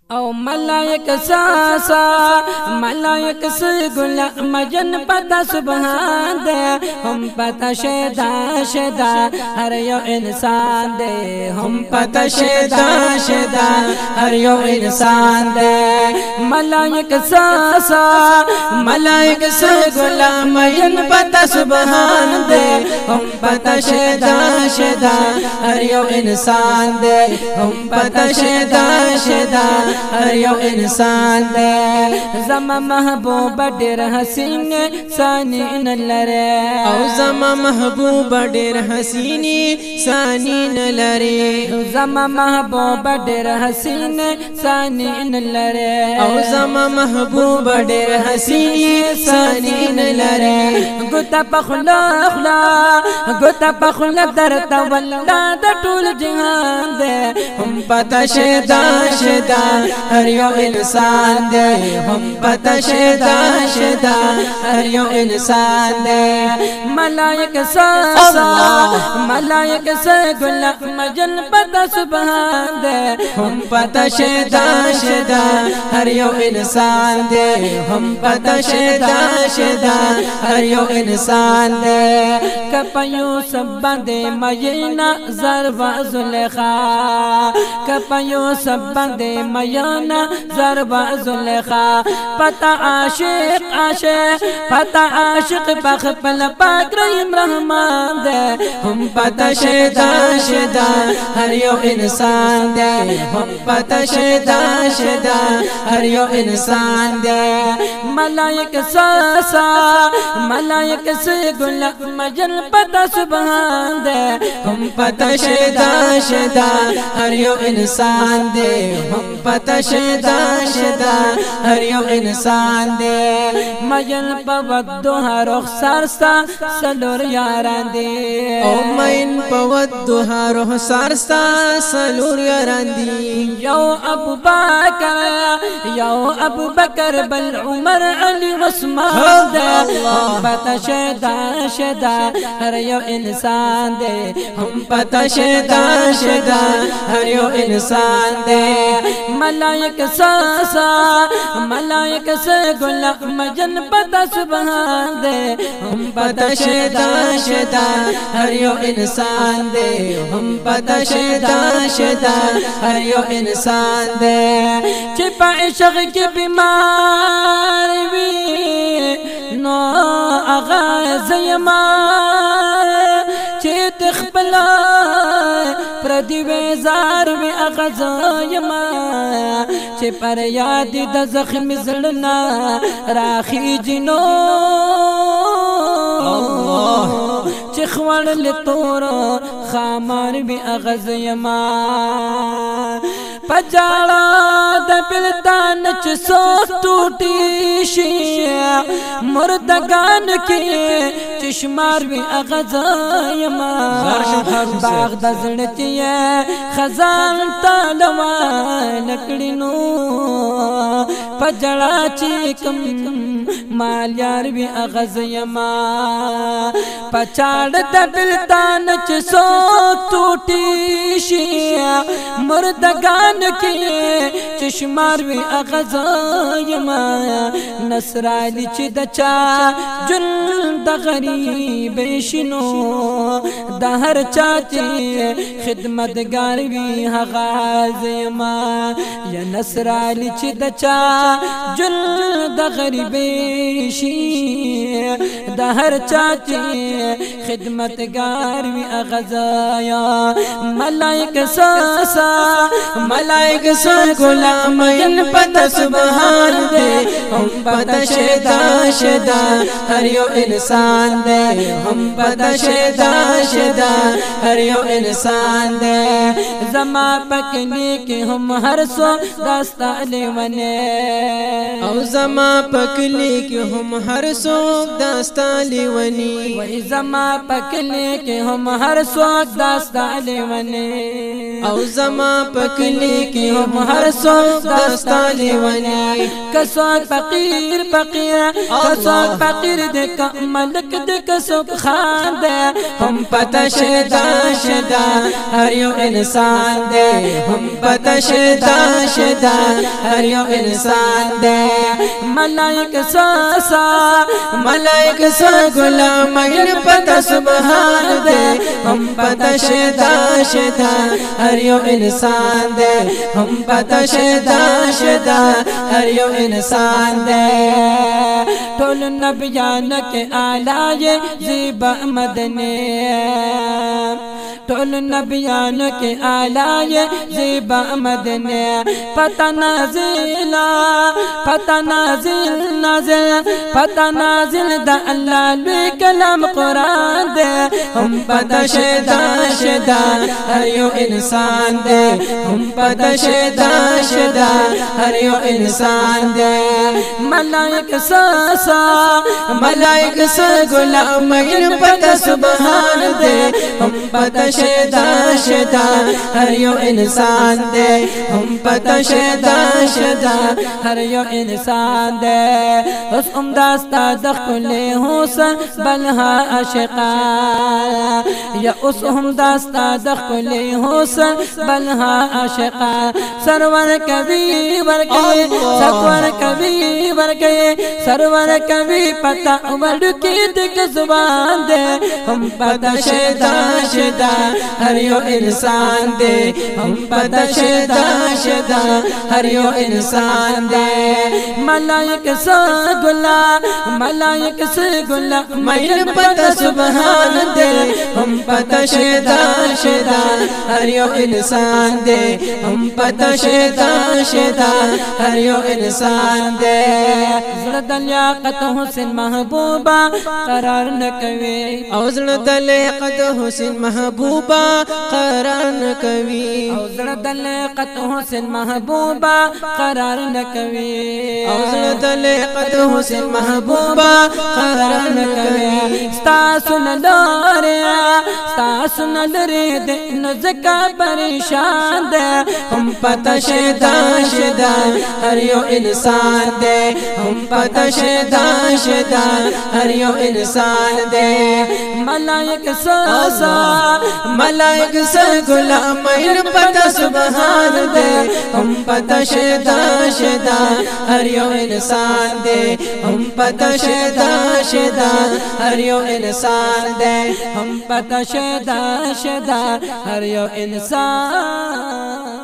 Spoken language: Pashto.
او ملائک ساسا ملائک سے گلا مجن پتا سبحان دے ہم پتا شیدا شیدا ہر یو انسان دے ہم پتا شیدا شیدا ہر یو انسان دے ملائک ساسا ملائک سے گلا مجن پتا سبحان دے ہم پتا شیدا شیدا ہر یو انسان دے ہم پتا شیدا شیدا ہر یو انسان دے زما محبوب ډیر حسین ثانی نلره او زما محبوب ډیر حسین ثانی نلره زما محبوب ډیر حسین ثانی نلره او زما محبوب ډیر حسین ثانی نلره ګوتا پخلا خلا ګوتا پخلا درته ولا د ټول جهان دے ہم پتا شیدا شیدا ہر یو انسان دے ہم پتا شیدا شیدا ہر یو انسان دے ملائک ساسا ملائک سے گلا مجن پتا سبحان دے ہم پتا شیدا شیدا ہر یو انسان دے ہم پتا شیدا شیدا ہر یو انسان دے کپیو سب بندے مینا زروا زلیخا کپیو سب بندے مینا زروا زلیخا پتا عاشق عاشق پتا عاشق بخپل پاک رحیم رحمان دے ہم پتا شیدا شیدا ہر یو انسان دے ہم پتا شیدا شیدا ہر یو انسان دے ملائک ساسا ملائک سے گلا مجن پتا سبحان دے ہم پتا شیدا شیدا ہر یو انسان دے ہم پتا شیدا شیدا ہر یو انسان دے مجن پودو ہر رخسار ستا سلور یاران دے او مین پودو ہر رخسار ستا سلور یاران دی یو ابو بکر بل عمر علی عثمان دے ہم پتا شیدا شیدا ہر یو انسان دے ہم پتا شیدا شیدا ہر یو انسان دے ملائک ساسا ملائک سے گلا مجن پتا سبحان دے ہم پتا شیدا شیدا ہر یو انسان دے ہم پتا شیدا شیدا ہر یو انسان دے چھپا عشق کی بیمار وی نو آغاز یمار چیت خپلا پردی ویزار وی آغاز یمار چی پر یادی دا زخم زلنا راخی جنو چی خوڑ لطور خامار وی آغاز یمار پجاڑا دا بلدان چ سوک ٹوٹی شی مردگان کی چشمار بھی اغزائیما باغ دا زڑتی ہے خزان تالوان لکڑنو پجاڑا چیکم مالیار بھی اغزائیما پچاڑ دا بلدان چ سوک ٹوٹی شی مردگان کی چشمار وی اغزایما نصرالی چی دچا جن دا غریب شنو دا ہر چاچی خدمتگار وی اغزایما یا نصرالی چی دچا جن دا غریب شی دا ہر چاچی خدمتگار وی اغزایا ملائک ساسا ملائک سے غلام ان پتا سبحان دے ہم پتا شیدا شیدا ہر یو انسان دے ہم پتا شیدا شیدا ہر یو انسان دے زما پکنی کی ہم ہر سو داستا لیونے او زما پکلی کی ہم ہر سو داستا لیونی وی زما پکلی کی ہم ہر سو داستا لیونے او زما پکلی کی ہم ہر سو दस्ता लेवनी कसोक फकीर फकीर कसोक फकीर देख मलक देख सुख खान दे हम पता शेदा शेदा हर यो इंसान दे हम पता शेदा शेदा हर यो इंसान दे मलाइक सा मलाइक सा गुलाम इन पता सुबहान दे हम पता शेदा शेदा हर यो इंसान दे हम पता शेदा शेदा हर यो इंसान दे टोल नबियान के आलाए ज़ीबा मदने टोल नबियान के आलाए ज़ीबा मदने पता नाज़िला पता नाज़िल नाज़िल पता नाज़िल दा अल्लाह ले कलाम कुरान दे हम पता शेदा शेदा हर यो इंसान दे हम पता शेदा शेदा हर यो इंसान दे मलाइक सा मलाइक सा गुलाम इन पता सुबहान दे हम पता शेदा शेदा हर यो इंसान दे हम पता शेदा शेदा हर यो इंसान दे उस उम्दास्ता दखले हुसन बलहा आशिका या उस उम्दास्ता दखले हुसन बलहा आशिका सरवर कभी बरके सरवर कभी बरके सरवर कभी पता उमर की दिख जुबान दे हम पता शेदा शेदा हर यो इंसान दे हम पता शेदा शेदा हर यो इंसान दे मलाइक से गुला मैं पता सुबहान दे हम पता शेदा शेदा हर यो इंसान दे हम पता शेदा शेदा हर यो इंसान दे लियाकत हुसैन महबूबा करार न कवे औज़र लियाकत हुसैन महबूबा करार न कवी औज़र लियाकत हुसैन महबूबा करार न कवे औज़र लियाकत हुसैन महबूबा करार न कवी स्ता सुन रे दे नज़का परेशान दे हम पता शेदा शेदा हर यो इंसान दे हम पता शेदा शेदा हर यो इंसान दे मलाइक सा गुलाम इन पता सुबहान दे हम पता शेदा शेदा हर यो इंसान दे हम पता शेदा शेदा हर यो इंसान दे हम पता शेदा शेदा हर यो इंसान